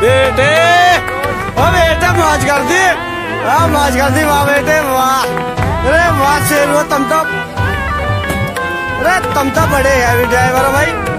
बेटे ओ बेटे मौज कर दी, मौज कर दी वाह बेटे वाह। अरे वाह शेर हो तुम तो, अरे तुम तो बड़े हैवी ड्राइवर हो भाई।